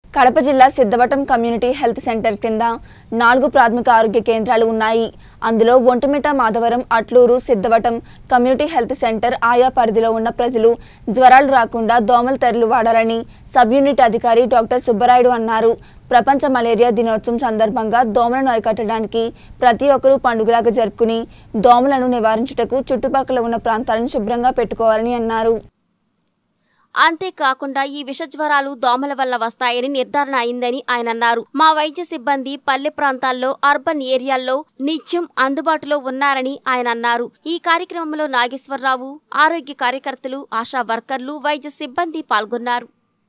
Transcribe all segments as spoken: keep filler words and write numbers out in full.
కడప జిల్లా Siddhavatam community health centre కింద నాలుగు ప్రాథమిక ఆరోగ్య కేంద్రాలు ఉన్నాయి. అందులో Vontimitta, Madhavaram, Atluru, Siddavatam community health centre ఆయా పరిధిలో ఉన్న ప్రజలు జ్వరాలు రాకుండా దోమల తెరలు వాడాలని సబ్ యూనిట్ అధికారి డాక్టర్ సుబ్బరాయుడు అన్నారు. ప్రపంచ మలేరియా దినోత్సవం సందర్భంగా దోమలను అరికట్టడానికి ప్రతి ఒక్కరూ పండుగలాగా జరుపుకుని దోమలను నివారించుటకు చుట్టుపక్కల ఉన్న ప్రాంతాలను శుభ్రంగా పెట్టుకోవాలని అన్నారు. అంతేకాకుండా ఈ విష జ్వరాలు దోమల వల్ల వస్తాయని నిర్ధారణ అయిందని ఆయన అన్నారు. మా వైద్య సిబ్బంది పల్లె ప్రాంతాల్లో, అర్బన్ ఏరియాల్లో నిత్యం అందుబాటులో ఉన్నారని ఆయన అన్నారు. ఈ కార్యక్రమంలో నాగేశ్వరరావు, ఆరోగ్య కార్యకర్తలు, ఆశా వర్కర్లు, వైద్య సిబ్బంది పాల్గొన్నారు.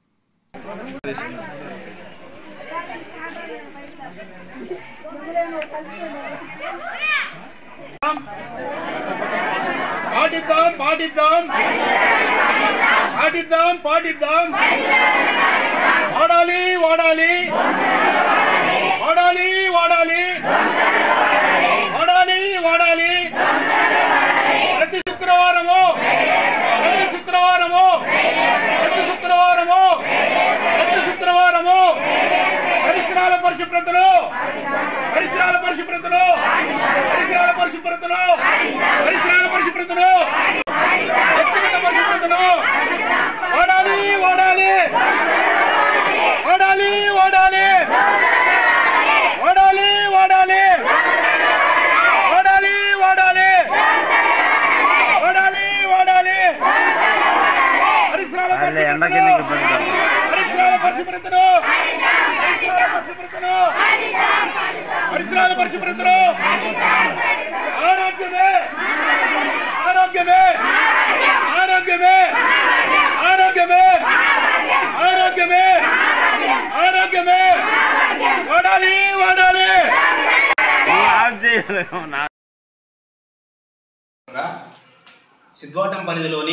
పాటిద్దాం పాటిద్దాం పాటిద్దాం పాటిద్దాం వాడాలి వాడాలి వాడాలి వాడాలి వాడాలి వాడాలి ప్రతి శుక్రవారము ప్రతి శుక్రవారము ప్రతి శుక్రవారము ప్రతి శుక్రవారము పరిసరాల పరిశుభ్రతను పరిసరాల పరిశుభ్రతను పరిసరాల పరిశుభ్రతను పరిసరాల పరిశుభ్రతను వ్యక్తిగత పరిశుభ్రతను వాడాలి వాడాలి వాడాలి వాడాలి వాడాలి వాడాలి వాడాలి వాడాలి వాడాలి వాడాలి పరిసరాల పరిసరాల పరిశుభ్రతను పరిశుభ్రతను పరిసరాల పరిశుభ్రతను ఆరోగ్యమే ఆరోగ్యమే ఆరోగ్యమే ఆరోగ్యమే ఆరోగ్యమే ఆరోగ్యమే వాడాలి వాడాలి. సిద్ధవటం పరిధిలోని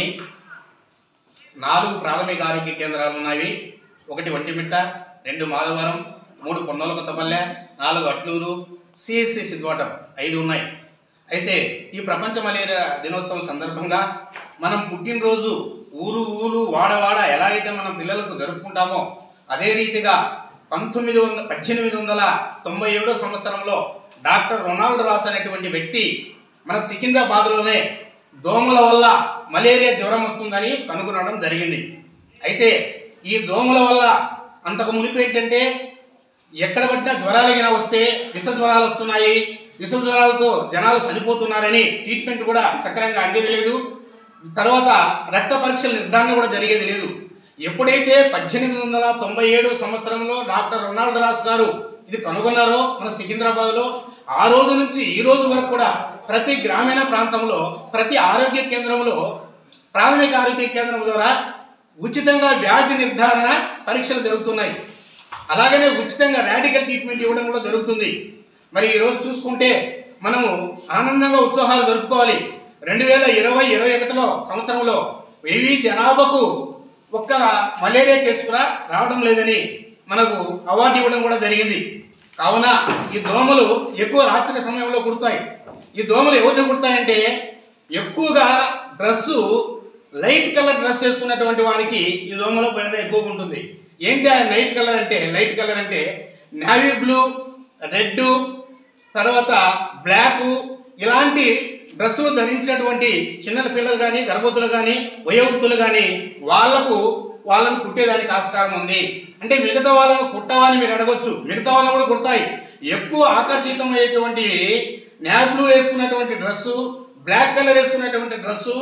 నాలుగు ప్రాథమిక ఆరోగ్య కేంద్రాలు ఉన్నాయి. ఒకటి ఒంటిమిట్ట, రెండు మాధవరం, మూడు పొన్నోల కొత్తపల్లె, నాలుగు అట్లూరు, సిఎస్సి సిద్ధవటం ఐదు ఉన్నాయి. అయితే ఈ ప్రపంచ మలేరియా దినోత్సవం సందర్భంగా మనం పుట్టినరోజు ఊరు ఊరు వాడవాడ ఎలాగైతే మనం పిల్లలకు జరుపుకుంటామో అదే రీతిగా పంతొమ్మిది వందల పద్దెనిమిది వందల తొంభై ఏడో సంవత్సరంలో డాక్టర్ రొనాల్డ్ రాస్ అనేటువంటి వ్యక్తి మన సికింద్రాబాద్లోనే దోమల వల్ల మలేరియా జ్వరం వస్తుందని కనుగొనడం జరిగింది. అయితే ఈ దోమల వల్ల అంతకు మునిపు ఏంటంటే ఎక్కడ పట్టినా జ్వరాలగిన వస్తే విష జ్వరాలు వస్తున్నాయి, విష జ్వరాలతో జనాలు చనిపోతున్నారని ట్రీట్మెంట్ కూడా సక్రమంగా అందేది లేదు. తర్వాత రక్త పరీక్షల నిర్ధారణ కూడా జరిగేది లేదు. ఎప్పుడైతే పద్దెనిమిది వందల తొంభై ఏడు సంవత్సరంలో డాక్టర్ రొనాల్డ్ రాస్ గారు ఇది కనుగొన్నారో మన సికింద్రాబాద్లో, ఆ రోజు నుంచి ఈ రోజు వరకు కూడా ప్రతి గ్రామీణ ప్రాంతంలో ప్రతి ఆరోగ్య కేంద్రంలో ప్రాథమిక ఆరోగ్య కేంద్రం ద్వారా ఉచితంగా వ్యాధి నిర్ధారణ పరీక్షలు జరుగుతున్నాయి. అలాగనే ఉచితంగా రాడికల్ ట్రీట్మెంట్ ఇవ్వడం కూడా జరుగుతుంది. మరి ఈరోజు చూసుకుంటే మనము ఆనందంగా ఉత్సవాలు జరుపుకోవాలి. రెండు వేల ఇరవై ఇరవై ఒకటిలో సంవత్సరంలో వెయ్యి జనాభాకు ఒక్క మలేరియా కేసు కూడా రావడం లేదని మనకు అవార్డు ఇవ్వడం కూడా జరిగింది. కావున ఈ దోమలు ఎక్కువ రాత్రి సమయంలో కుడతాయి. ఈ దోమలు ఎవరిని కుడతాయంటే ఎక్కువగా డ్రెస్సు లైట్ కలర్ డ్రెస్ వేసుకున్నటువంటి వారికి ఈ దోమల బెడద ఎక్కువగా ఉంటుంది. ఏంటి ఆ లైట్ కలర్ అంటే లైట్ కలర్ అంటే నేవీ బ్లూ, రెడ్, తర్వాత బ్లాకు ఇలాంటి డ్రెస్సులు ధరించినటువంటి చిన్న పిల్లలు కానీ, గర్భవతులు కానీ, వయోవృద్ధులు కానీ వాళ్లకు వాళ్ళను కుట్టేదానికి ఆస్కారం ఉంది. అంటే మిగతా వాళ్ళను కుట్టవని మీరు అడగొచ్చు, మిగతా వాళ్ళని కూడా కుడతాయి. ఎక్కువ ఆకర్షితమయ్యేటువంటి నేవీ బ్లూ వేసుకున్నటువంటి డ్రెస్సు, బ్లాక్ కలర్ వేసుకున్నటువంటి డ్రెస్సు,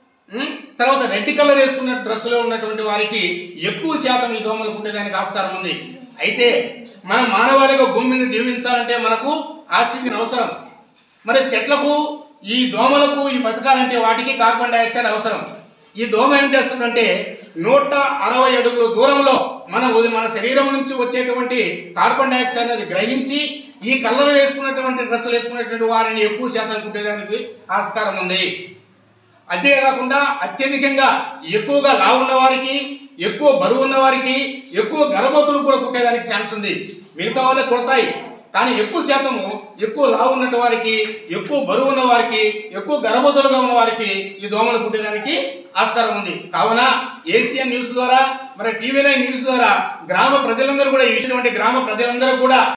తర్వాత రెడ్ కలర్ వేసుకున్న డ్రెస్సులో ఉన్నటువంటి వారికి ఎక్కువ శాతం ఈ దోమలు కుట్టేదానికి ఆస్కారం ఉంది. అయితే మన మానవాళిగా భూమి మీద జీవించాలంటే మనకు ఆక్సిజన్ అవసరం. మరి చెట్లకు ఈ దోమలకు ఈ బతకాలంటే వాటికి కార్బన్ డైఆక్సైడ్ అవసరం. ఈ దోమ ఏం చేస్తుందంటే నూట అరవై అడుగుల దూరంలో మన మన శరీరం నుంచి వచ్చేటువంటి కార్బన్ డైఆక్సైడ్ అనేది గ్రహించి ఈ కలర్ వేసుకున్నటువంటి డ్రెస్సులు వేసుకున్నటువంటి వారిని ఎక్కువ శాతం కుట్టేదానికి ఆస్కారం ఉంది. అంతేకాకుండా అత్యధికంగా ఎక్కువగా లావు ఉన్న వారికి, ఎక్కువ బరువు ఉన్న వారికి, ఎక్కువ గర్భవతులు కూడా కుట్టేదానికి ఛాన్స్ ఉంది. మిగతా వాళ్ళే కుడతాయి, కానీ ఎక్కువ శాతము ఎక్కువ లావు ఉన్నట్టు వారికి, ఎక్కువ బరువు ఉన్న వారికి, ఎక్కువ గర్భవతులుగా ఉన్న వారికి ఈ దోమలు కుట్టేదానికి ఆస్కారం ఉంది. కావున ఏసియన్ న్యూస్ ద్వారా మరి టీవీ నైన్ న్యూస్ ద్వారా గ్రామ ప్రజలందరూ కూడా ఈ విషయం గ్రామ ప్రజలందరూ కూడా